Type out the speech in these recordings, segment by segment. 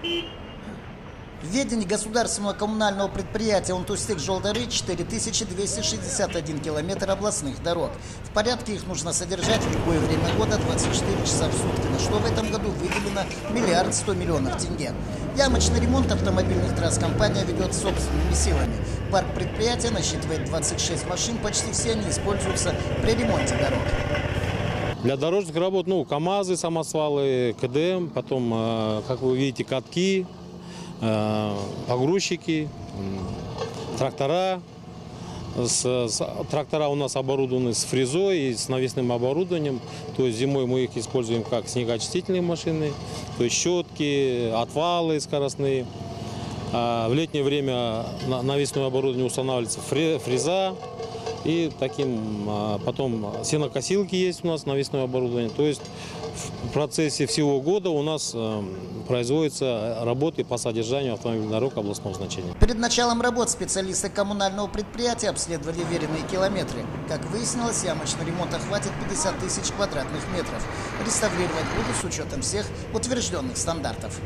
В ведении государственного коммунального предприятия «Унтустык-Жолдары» 4261 километр областных дорог. В порядке их нужно содержать в любое время года 24 часа в сутки, на что в этом году выделено 1 100 000 000 тенге. Ямочный ремонт автомобильных трасс компания ведет собственными силами. Парк предприятия насчитывает 26 машин, почти все они используются при ремонте дорог. Для дорожных работ, КАМАЗы, самосвалы, КДМ, потом, как вы видите, катки, погрузчики, трактора. Трактора у нас оборудованы с фрезой и с навесным оборудованием. То есть зимой мы их используем как снегоочистительные машины, то есть щетки, отвалы скоростные. В летнее время навесное оборудование устанавливается фреза. И потом сенокосилки есть у нас, навесное оборудование. То есть в процессе всего года у нас производятся работы по содержанию автомобильных дорог областного значения. Перед началом работ специалисты коммунального предприятия обследовали веренные километры. Как выяснилось, ямочный ремонт охватит 50 000 квадратных метров. Реставрировать будут с учетом всех утвержденных стандартов.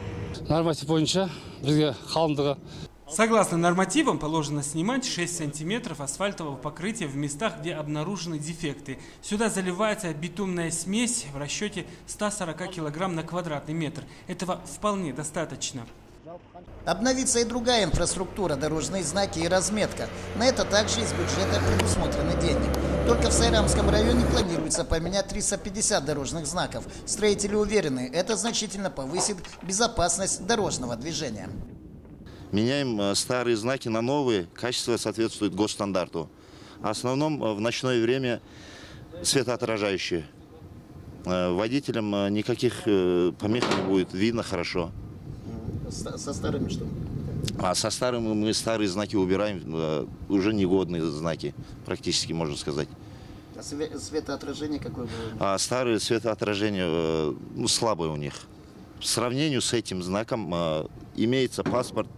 Согласно нормативам, положено снимать 6 сантиметров асфальтового покрытия в местах, где обнаружены дефекты. Сюда заливается битумная смесь в расчете 140 килограмм на квадратный метр. Этого вполне достаточно. Обновится и другая инфраструктура, дорожные знаки и разметка. На это также из бюджета предусмотрены деньги. Только в Сайрамском районе планируется поменять 350 дорожных знаков. Строители уверены, это значительно повысит безопасность дорожного движения. Меняем старые знаки на новые, качество соответствует госстандарту. В основном в ночное время светоотражающие. Водителям никаких помех не будет, видно хорошо. Со старыми что? А со старыми мы старые знаки убираем, уже негодные знаки, практически можно сказать. А светоотражение какое было? А старые светоотражения слабые у них. В сравнении с этим знаком имеется паспорт,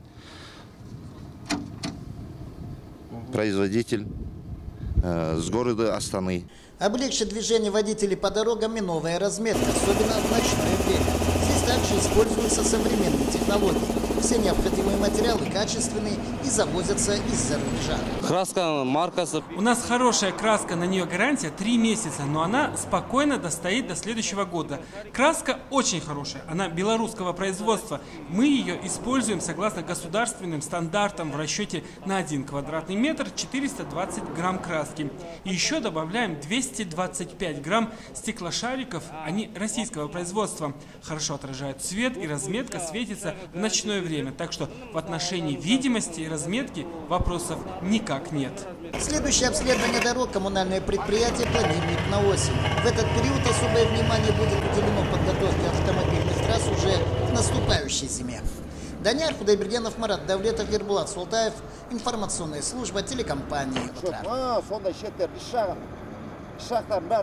производитель с города Астаны. Облегчит движение водителей по дорогам и новая разметка, особенно в ночное время. Здесь также используются современные технологии. Все необходимые материалы качественные и завозятся из-за рубежа. Краска, марка. У нас хорошая краска, на нее гарантия 3 месяца, но она спокойно достоит до следующего года. Краска очень хорошая, она белорусского производства. Мы ее используем согласно государственным стандартам в расчете на 1 квадратный метр 420 грамм краски. И еще добавляем 225 грамм стеклошариков, они российского производства. Хорошо отражают свет и разметка светится в ночное время. Так что в отношении видимости и разметки вопросов никак нет. Следующее обследование дорог коммунальное предприятие планирует на осень. В этот период особое внимание будет уделено подготовке автомобильных трасс уже к наступающей зиме. Данияр Худайбергенов, Марат Давлетов, Ербулат Султаев. Информационная служба телекомпании «Отрар».